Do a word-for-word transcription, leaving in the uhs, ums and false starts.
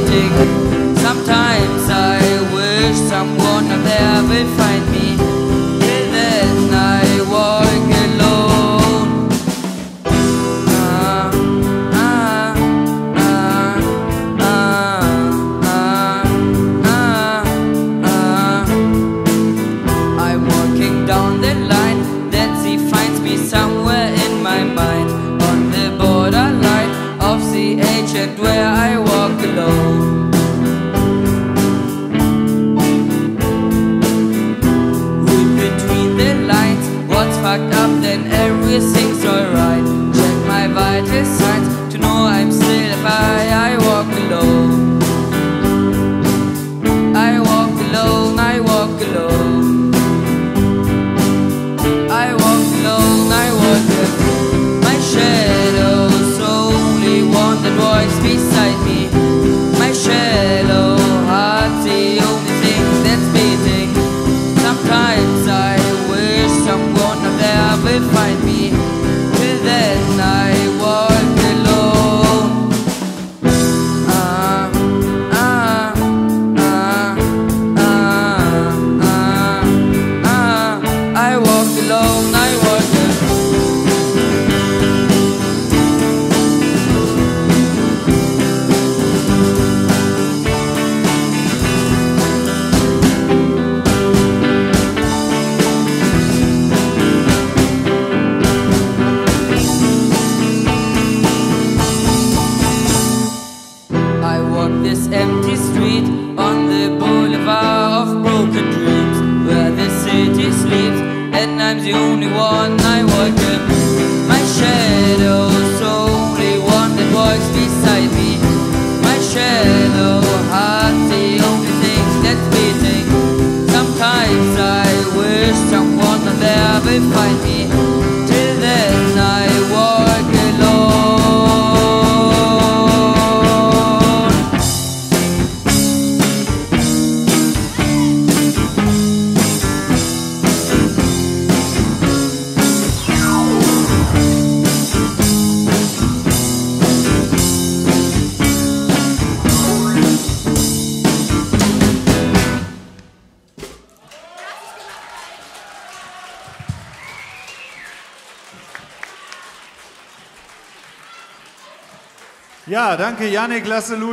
beating. Sometimes I wish someone out there will find me. Till then I walk alone. Ah, ah, ah, ah, ah, ah, ah. I'm walking down the line that she finds me somewhere in my mind, on the borderline of the age and where I walk alone. Read between the lines, what's fucked up, then everything's alright. Check my vital signs to know I'm still by. I walk alone. I walk alone, I walk alone. I walk alone, I walk alone. My shadow's only one that walks beside me. My shallow heart's the only thing that's beating. Sometimes I wish someone out there will find me. Till then I walk alone. Ah, ah, ah, ah, ah, ah. I walk alone, I walk alone. I walk this empty street on the boulevard of broken dreams, where the city sleeps and I'm the only one. I walk in. My shadow's only one that walks beside me. My shallow heart's the only thing that's beating. Sometimes I wish someone out there will find me. Till then I walk alone. Ja, danke Jannik, lasse